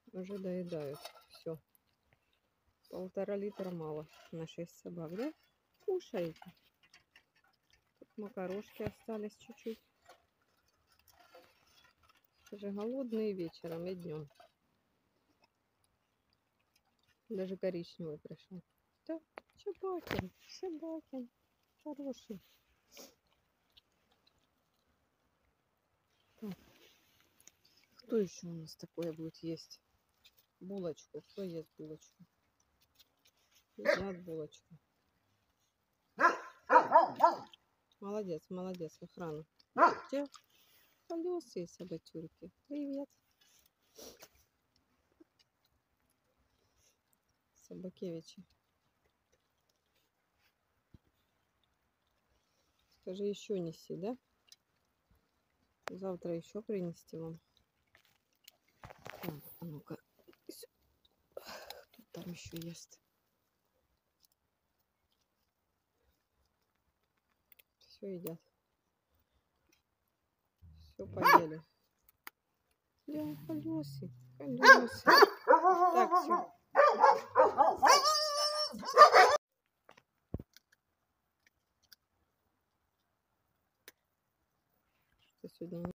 Уже доедают. Все. 1,5 литра мало на 6 собак, да? Кушайте. Тут макарошки остались чуть-чуть. Уже голодные вечером и днем. Даже коричневый пришел. Да, Чебакин, Чебакин. Хороший. Так. Кто еще у нас такое будет есть? Булочку. Кто ест булочку? Едят булочку. Молодец, молодец, охрана. Где колеса и собачурки? Привет. Собакевичи. Скажи, еще неси, да? Завтра еще принести вам. Так, а ну-ка. Кто там еще ест? Все едят. Все поели. Да, колесы. Колесы. Так, все. Сегодня